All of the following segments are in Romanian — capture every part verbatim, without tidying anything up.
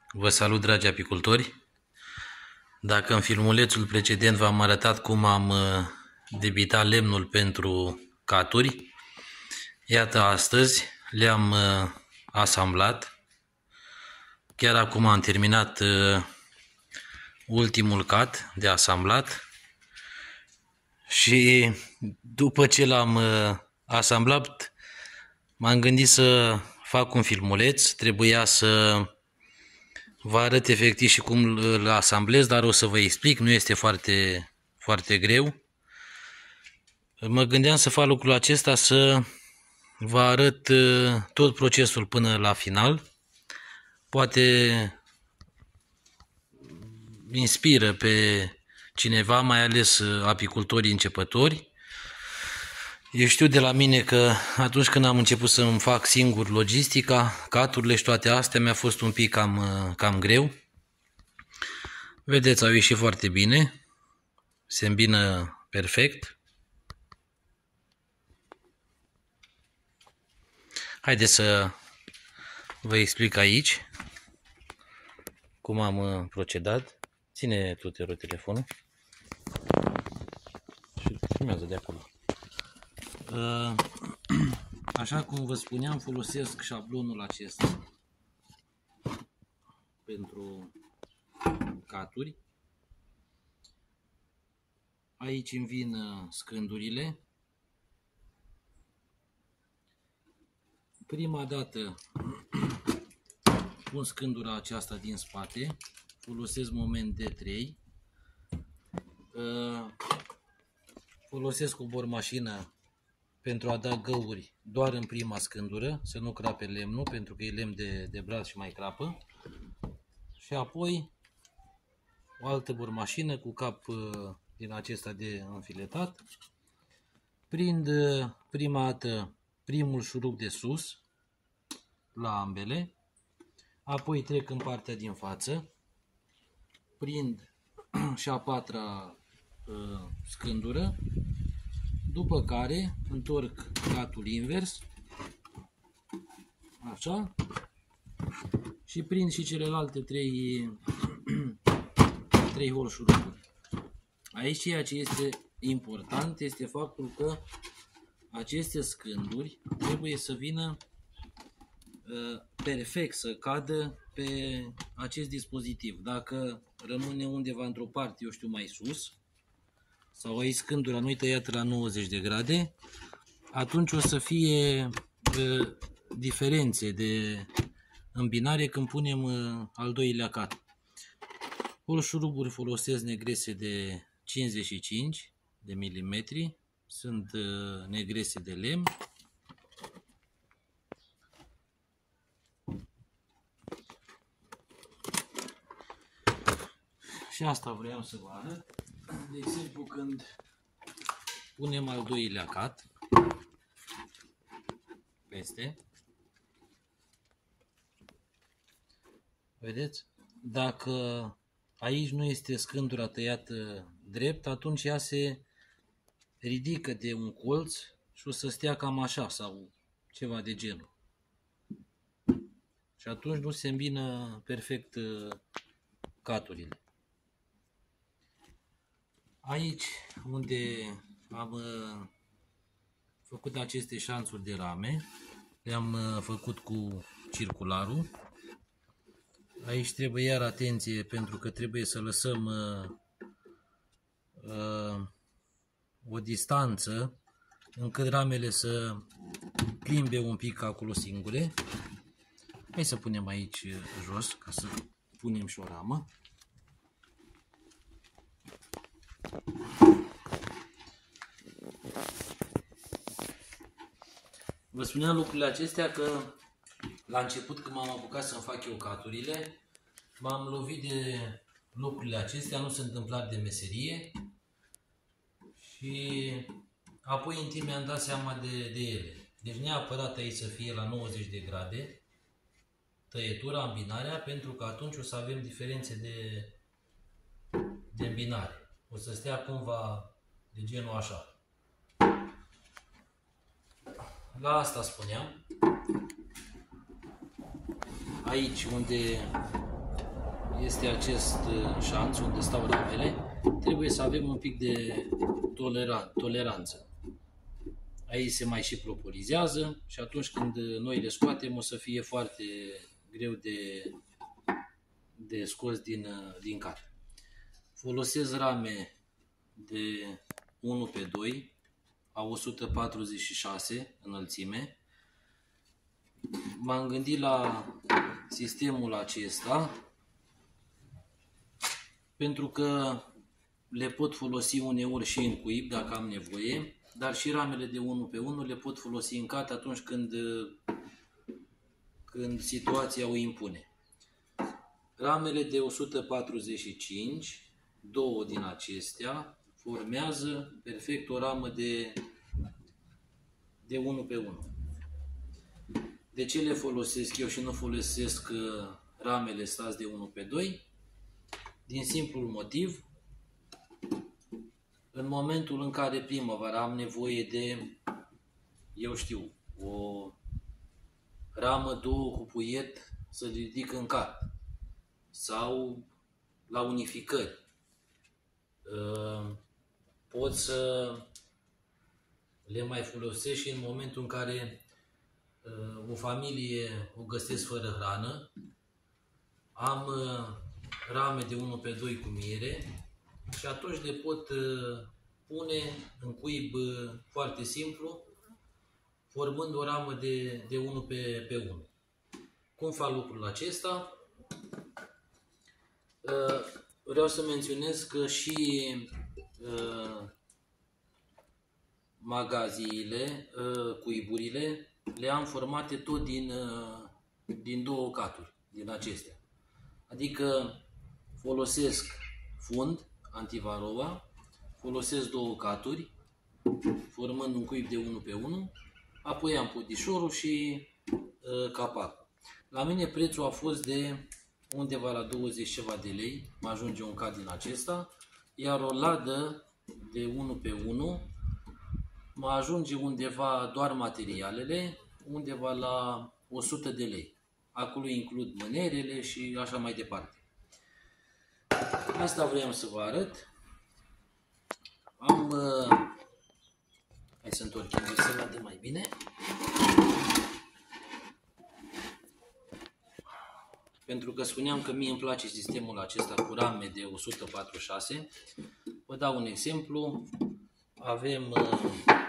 Vă salut, dragi apicultori! Dacă în filmulețul precedent v-am arătat cum am debitat lemnul pentru caturi, iată astăzi le-am asamblat. Chiar acum am terminat ultimul cat de asamblat și după ce l-am asamblat m-am gândit să fac un filmuleț. Trebuia să vă arăt efectiv și cum îl asamblez, dar o să vă explic, nu este foarte, foarte greu. Mă gândeam să fac lucrul acesta, să vă arăt tot procesul până la final. Poate inspiră pe cineva, mai ales apicultorii începători. Eu știu de la mine că atunci când am început să îmi fac singur logistica, caturile și toate astea, mi-a fost un pic cam, cam greu. Vedeți, au ieșit foarte bine, se îmbină perfect. Haideți să vă explic aici cum am procedat. Ține tu, te rog, telefonul și filmează de acolo. Așa cum vă spuneam, folosesc șablonul acesta pentru caturi. Aici îmi vin scândurile. Prima dată pun scândura aceasta din spate, folosesc moment D trei, folosesc o bormașină pentru a da găuri doar în prima scândură, să nu crape lemnul, pentru că e lemn de, de braț și mai crapă. Și apoi o altă bormașină cu cap din acesta de înfiletat. Prind prima dată primul șurub de sus la ambele, apoi trec în partea din față, prind și a patra uh, scândură, după care întorc catul invers, așa, și prind și celelalte trei, trei hol șuruburi. Aici ceea ce este important este faptul că aceste scânduri trebuie să vină uh, perfect, să cadă pe acest dispozitiv. Dacă rămâne undeva într-o parte, eu știu, mai sus, sau aici scândura nu-i tăiată la nouăzeci de grade, atunci o să fie uh, diferențe de îmbinare când punem uh, al doilea cat. Hol șuruburi folosesc negrese de cincizeci și cinci de milimetri, sunt uh, negrese de lemn. Și asta vreau să vă arăt. De exemplu, când punem al doilea cat peste, vedeți? Dacă aici nu este scândura tăiată drept, atunci ea se ridică de un colț și o să stea cam așa sau ceva de genul. Și atunci nu se îmbină perfect caturile. Aici unde am făcut aceste șanțuri de rame, le-am făcut cu circularul. Aici trebuie iar atenție, pentru că trebuie să lăsăm uh, uh, o distanță încât ramele să plimbe un pic acolo singure. Hai să punem aici jos ca să punem și o ramă. Vă spuneam lucrurile acestea că la început, când m-am apucat să-mi fac eu caturile, m-am lovit de lucrurile acestea, nu se întâmpla de meserie și apoi în timp mi-am dat seama de, de ele. Deci neapărat aici să fie la nouăzeci de grade tăietura, îmbinarea, pentru că atunci o să avem diferențe de, de îmbinare. O să stea cumva de genul așa. La asta spuneam. Aici unde este acest șanț unde stau ramele, trebuie să avem un pic de toleran toleranță. Aici se mai și proporizează și atunci când noi le scoatem o să fie foarte greu de, de scos din, din car. Folosesc rame de unu pe doi a o sută patruzeci și șase înălțime. M-am gândit la sistemul acesta pentru că le pot folosi uneori și în cuib dacă am nevoie, dar și ramele de unu pe unu le pot folosi în cat atunci când, când situația o impune. Ramele de o sută patruzeci și cinci, două din acestea, formează perfect o ramă de, de unu pe unu. De ce le folosesc eu și nu folosesc ramele stați de unu pe doi? Din simplul motiv, în momentul în care primăvara am nevoie de, eu știu, o ramă, două cu puiet să ridic în cat sau la unificări, pot să le mai folosesc și în momentul în care o familie o găsesc fără hrană, am rame de unu pe doi cu miere și atunci le pot pune în cuib foarte simplu, formând o ramă de, de unu pe, pe unu. Cum fac lucrul acesta? Vreau să menționez că și magaziile, cuiburile, le am formate tot din, din două caturi, din acestea. Adică folosesc fund antivarroa, folosesc două caturi, formând un cuib de unu pe unu, apoi am podișorul și uh, capacul. La mine prețul a fost de undeva la douăzeci ceva de lei, mă ajunge un cat din acesta, iar o ladă de unu pe unu mă ajunge undeva doar materialele, undeva la o sută de lei. Acolo includ mânerele și așa mai departe. Asta vreau să vă arăt. Am... Uh, hai să întorcem să vadă mai bine. Pentru că spuneam că mie îmi place sistemul acesta cu rame de o sută patruzeci și șase. Vă dau un exemplu. Avem uh,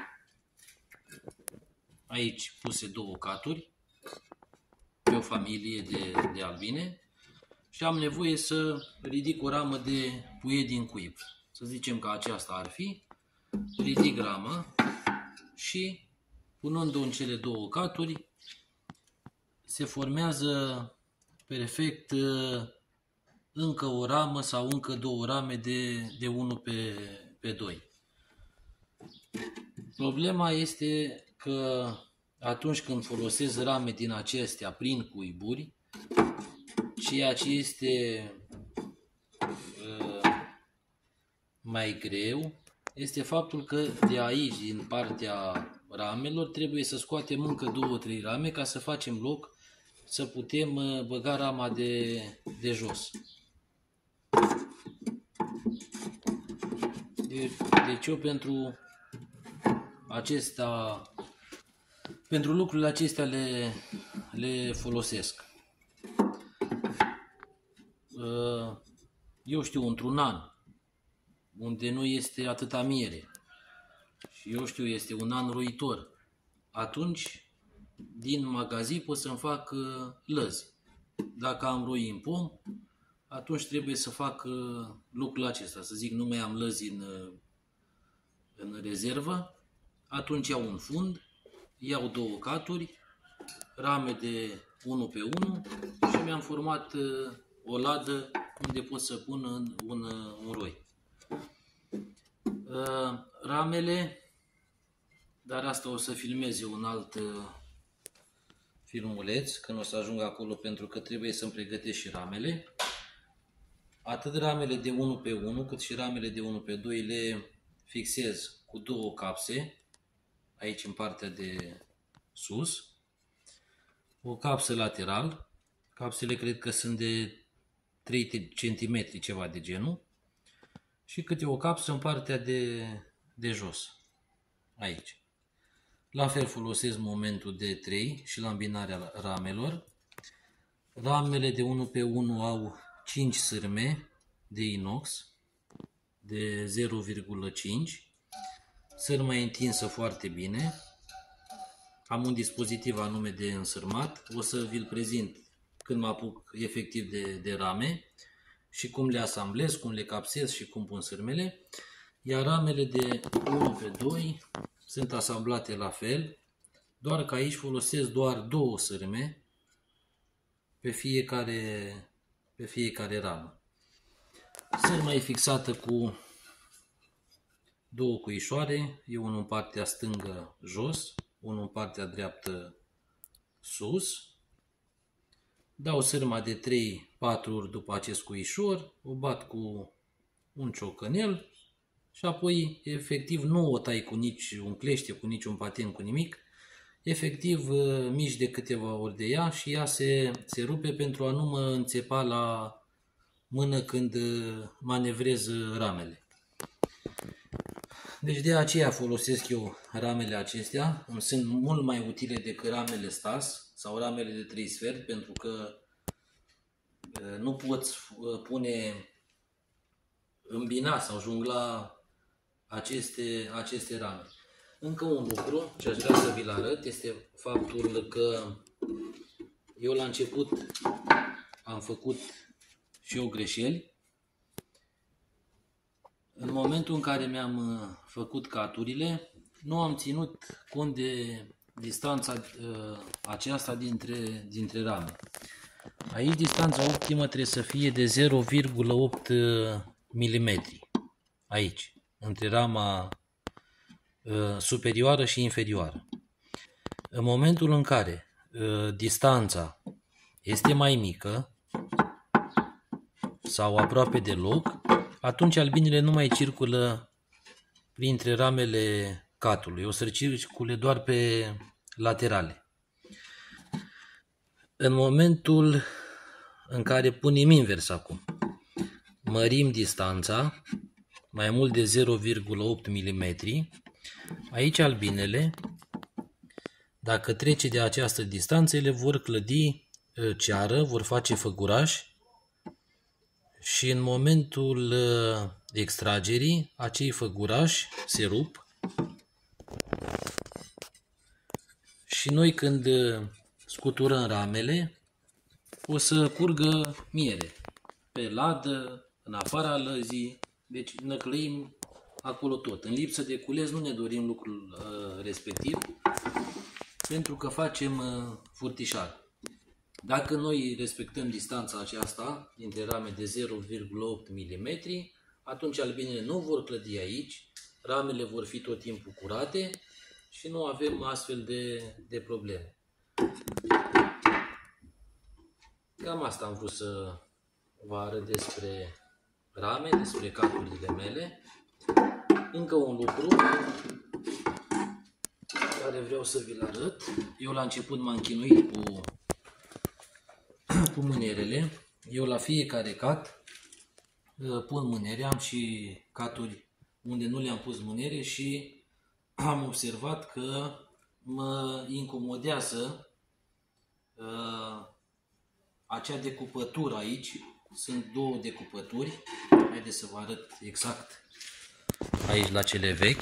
aici puse două caturi pe o familie de, de albine și am nevoie să ridic o ramă de puiet din cuib. Să zicem că aceasta ar fi, ridic rama și punând-o în cele două caturi se formează perfect încă o ramă sau încă două rame de, de unu pe, pe doi. Problema este că atunci când folosesc rame din acestea prin cuiburi, ceea ce este uh, mai greu este faptul că de aici, din partea ramelor, trebuie să scoatem încă două, trei rame ca să facem loc să putem uh, băga rama de, de jos. De, deci eu pentru acesta, pentru lucrurile acestea le, le folosesc. Eu știu, într-un an, unde nu este atâta miere, și eu știu, este un an roitor, atunci, din magazin pot să-mi fac lăzi. Dacă am roi în pom, atunci trebuie să fac lucrul acesta, să zic, nu mai am lăzi în, în rezervă, atunci iau un fund, iau două caturi, rame de unu pe unu și mi-am format o ladă unde pot să pun un, un, un roi. Ramele, dar asta o să filmez eu un alt filmuleț când o să ajung acolo, pentru că trebuie să-mi pregătesc și ramele. Atât ramele de unu pe unu cât și ramele de unu pe doi le fixez cu două capse aici în partea de sus, o capsă lateral. Capsele cred că sunt de trei centimetri, ceva de genul, și câte o capsă în partea de, de jos, aici. La fel folosesc momentul de trei și la îmbinarea ramelor. Ramele de unu pe unu au cinci sârme de inox de zero virgulă cinci. Sârma e întinsă foarte bine. Am un dispozitiv anume de însărmat. O să vi-l prezint când mă apuc efectiv de, de rame și cum le asamblez, cum le capsez și cum pun sârmele. Iar ramele de unu pe doi sunt asamblate la fel, doar că aici folosesc doar două sârme pe fiecare, pe fiecare ramă. Sârma e fixată cu două cuișoare, e unul în partea stângă jos, unul în partea dreaptă sus. Dau sârma de trei patru ori după acest cuișor, o bat cu un ciocănel și apoi efectiv nu o tai cu nici un clește, cu nici un patin, cu nimic. Efectiv mici de câteva ori de ea și ea se, se rupe pentru a nu mă înțepa la mână când manevrez ramele. Deci de aceea folosesc eu ramele acestea. Îmi sunt mult mai utile decât ramele Stas sau ramele de trei sfert, pentru că nu poți pune, îmbina sau jungla aceste, aceste rame. Încă un lucru ce aș vrea să vi-l arăt este faptul că eu la început am făcut și eu greșeli. În momentul în care mi-am făcut caturile, nu am ținut cont de distanța aceasta dintre, dintre rame. Aici distanța optimă trebuie să fie de zero virgulă opt milimetri. Aici, între rama superioară și inferioară. În momentul în care uh, distanța este mai mică sau aproape deloc, atunci albinele nu mai circulă printre ramele catului, o să circule doar pe laterale. În momentul în care punem invers acum, mărim distanța mai mult de zero virgulă opt milimetri, aici albinele, dacă trece de această distanță, ele vor clădi ceară, vor face făguraș și în momentul extragerii, acei făgurași se rup și noi când scuturăm ramele, o să curgă miere pe ladă, în afara lăzii, deci năclăim acolo tot. În lipsă de cules nu ne dorim lucrul uh, respectiv, pentru că facem uh, furtișar. Dacă noi respectăm distanța aceasta dintre rame de zero virgulă opt milimetri, atunci albinele nu vor clădi aici, ramele vor fi tot timpul curate și nu avem astfel de, de probleme. Cam asta am vrut să vă arăt despre rame, despre caturile mele. Încă un lucru care vreau să vi-l arăt. Eu la început m-am chinuit cu, cu mânerele. Eu la fiecare cat pun mânere. Am și caturi unde nu le-am pus mânere și am observat că mă incomodează uh, acea decupătură aici. Sunt două decupături. Haideți să vă arăt exact aici la cele vechi,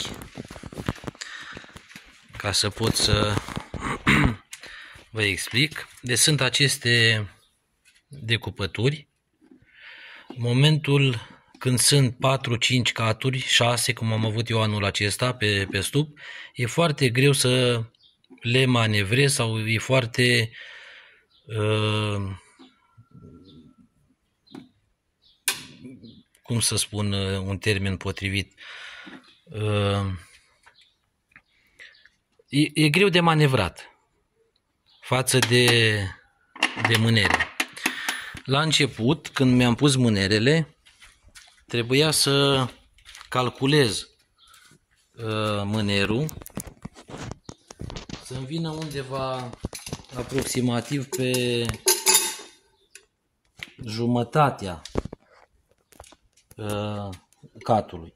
ca să pot să vă explic. Deci sunt aceste decupături. În momentul când sunt patru cinci caturi, șase, cum am avut eu anul acesta pe, pe stup, e foarte greu să le manevrez sau e foarte uh, cum să spun un termen potrivit, e, e greu de manevrat față de, de mânere. La început, când mi-am pus mânerele, trebuia să calculez mânerul să-mi vină undeva aproximativ pe jumătatea uh, catului.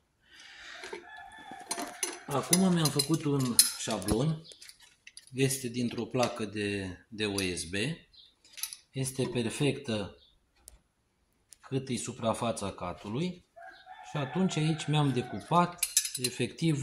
Acum mi-am făcut un șablon. Este dintr-o placă de, de U S B. Este perfectă cât e suprafața catului. Și atunci aici mi-am decupat efectiv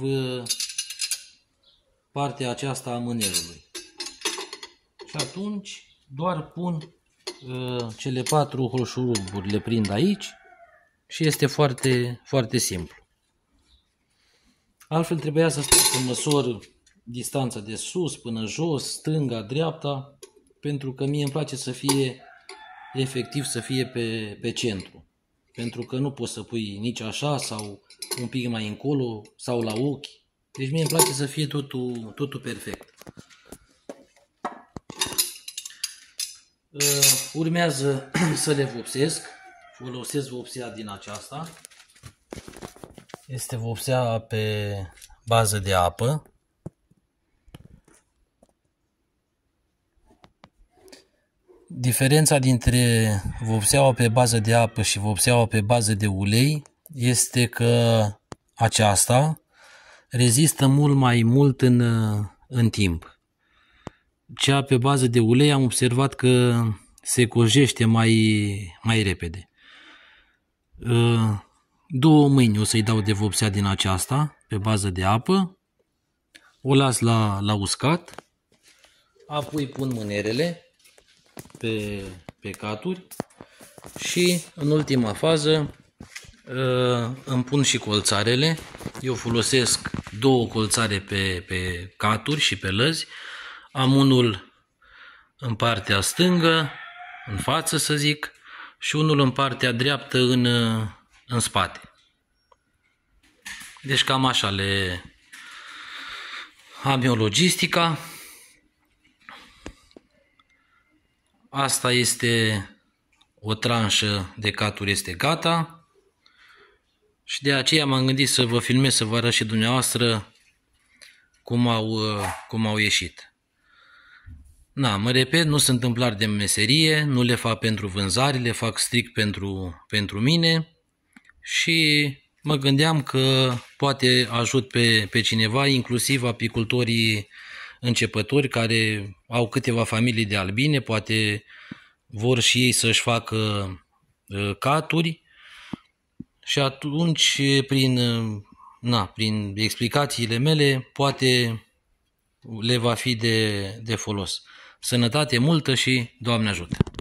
partea aceasta a mânerului. Și atunci doar pun uh, cele patru holșuruburi, le prind aici și este foarte, foarte simplu. Altfel trebuia să stau să măsor distanța de sus până jos, stânga, dreapta, pentru că mie îmi place să fie efectiv să fie pe, pe centru. Pentru că nu poți să pui nici așa sau un pic mai încolo sau la ochi. Deci mie îmi place să fie totul, totul perfect. Uh, urmează să le vopsesc. Folosesc vopsea din aceasta. Este vopsea pe bază de apă. Diferența dintre vopseaua pe bază de apă și vopseaua pe bază de ulei este că aceasta rezistă mult mai mult în, în timp. Cea pe bază de ulei am observat că se cojește mai, mai repede. Două mâini o să-i dau de vopsea din aceasta pe bază de apă. O las la, la uscat. Apoi pun mânerele pe, pe caturi și în ultima fază îmi pun și colțarele. Eu folosesc două colțare pe, pe caturi și pe lăzi. Am unul în partea stângă, în față să zic, și unul în partea dreaptă în, în spate. Deci cam așa le am eu logistica. Asta este o tranșă de caturi, este gata. Și de aceea m-am gândit să vă filmez, să vă arăt și dumneavoastră cum au, cum au ieșit. Na, mă repet, nu sunt tâmplar de meserie, nu le fac pentru vânzare, le fac strict pentru, pentru mine și mă gândeam că poate ajut pe, pe cineva, inclusiv apicultorii începători care au câteva familii de albine, poate vor și ei să-și facă caturi și atunci prin, na, prin explicațiile mele poate le va fi de, de folos. Sănătate multă și Doamne ajută!